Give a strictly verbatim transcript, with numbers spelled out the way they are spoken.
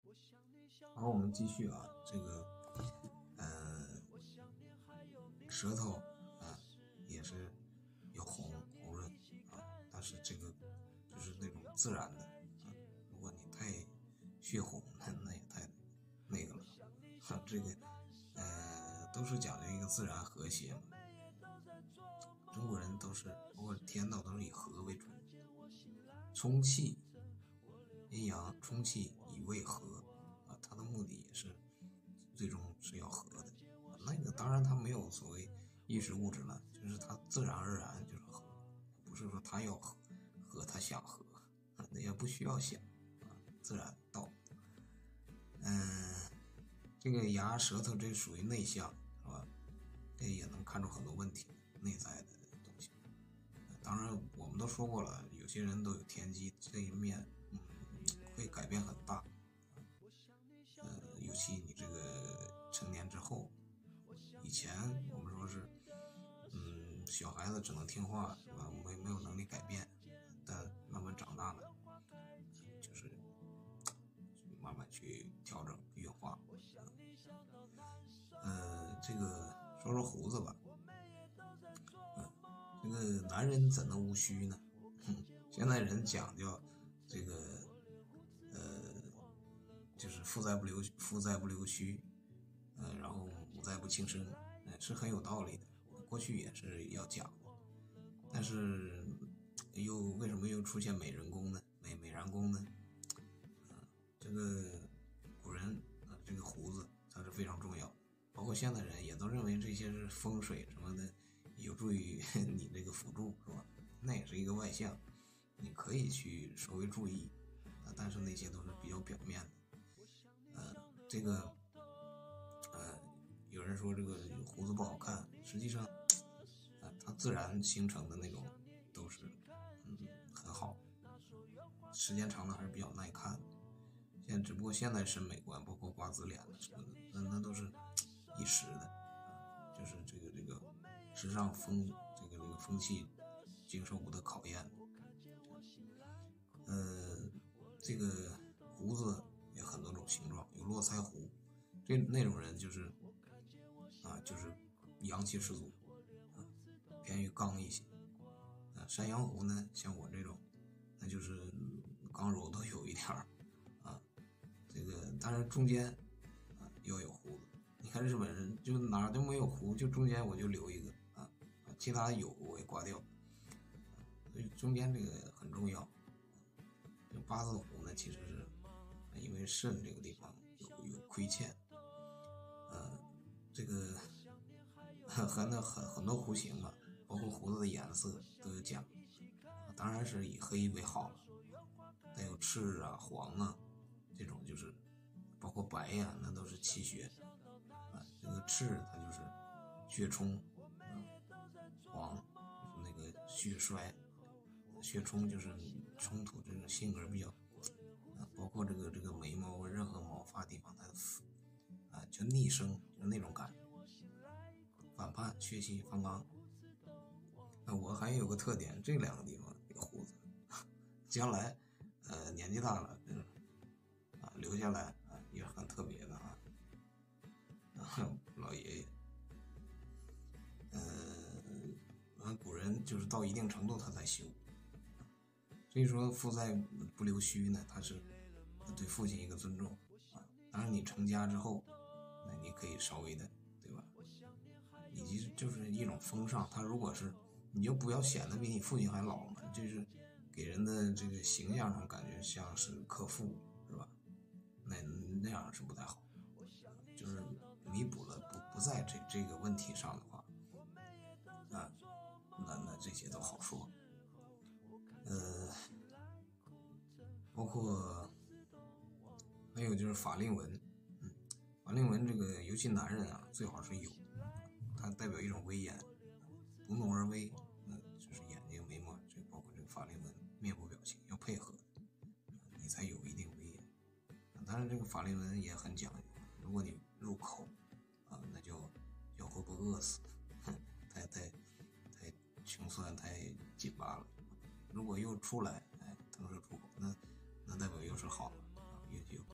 然后我们继续啊，这个呃舌头啊也是有红红润啊，但是这个就是那种自然的啊，如果你太血红那那也太那个了啊，这个呃都是讲究一个自然和谐嘛。中国人都是包括天道都是以和为主，充气阴阳充气以为和啊，它的目的也是最终是要和的。那个当然它没有所谓意识物质了，就是它自然而然就是和，不是说他要和和他想和，那也不需要想啊，自然到。嗯，这个牙舌头这属于内向是吧？这也能看出很多问题，内在的东西。当然我们都说过了，有些人都有天机，这一面嗯会改变很大。呃，尤其你这个成年之后，以前我们说是，嗯，小孩子只能听话是吧？没没有能力改变，但慢慢长大了，就是慢慢去调整运化。呃，这个说说胡子吧，嗯，这个男人怎能无须呢？哼，现在人讲究这个，呃，就是富在不留富在不留须，呃，然后母在不轻生，呃，是很有道理的。过去也是要讲的，但是又为什么又出现美人功呢？美美髯功呢？啊、呃，这个古人啊、呃，这个胡子它是非常重要，包括现代人也都认为这些是风水什么的，有助于你这个辅助是吧？那也是一个外向，你可以去稍微注意啊、呃，但是那些都是比较表面的。呃，这个呃，有人说这个胡子不好看，实际上，呃，它自然形成的那种都是，嗯，很好，时间长了还是比较耐看的。现在只不过现在审美观，包括瓜子脸了什么的，那那都是一时的，啊，就是这个这个时尚风这个这个风气经受不得考验。呃，这个胡子有很多种形状，有络腮胡，这那种人就是啊，就是阳气十足，啊，偏于刚一些。啊，山羊胡呢，像我这种，那就是刚柔都有一点儿，啊，这个当然中间啊要有胡子。你看日本人就哪儿都没有胡，就中间我就留一个啊，其他有我也刮掉，所以中间这个很重要。这八字胡呢，其实是因为肾这个地方有有亏欠，呃，这个很很很很多弧形嘛，包括胡子的颜色都有讲，当然是以黑为好了，带有赤啊、黄啊这种就是，包括白呀、啊，那都是气血啊。这个赤它就是血冲，啊，黄就是那个血衰，血冲就是冲突这种性格比较。啊，包括这个这个眉毛任何毛发地方，它啊就逆生，就是那种感觉，反叛、血气方刚。那我还有个特点，这两个地方有胡子，将来呃年纪大了，嗯啊留下来啊也很特别的啊。啊老爷爷，呃，完古人就是到一定程度他才修，所以说父在不留须呢，他是对父亲一个尊重啊。当然你成家之后，那你可以稍微的，对吧？以及就是一种风尚，他如果是你就不要显得比你父亲还老嘛，就是给人的这个形象上感觉像是克父，是吧？那那样是不太好，就是弥补了不不在这这个问题上的话，啊，那那这些都好说。呃，包括还有就是法令纹，嗯，法令纹这个尤其男人啊，最好是有，它代表一种威严，不怒而威，那就是眼睛、眉毛，这包括这个法令纹、面部表情要配合，你才有一定威严。当然，这个法令纹也很讲究，如果你入口啊，那就要活不饿死，太太太穷酸、太紧巴了。如果又出来，哎，腾射出口，那那代表又是好了。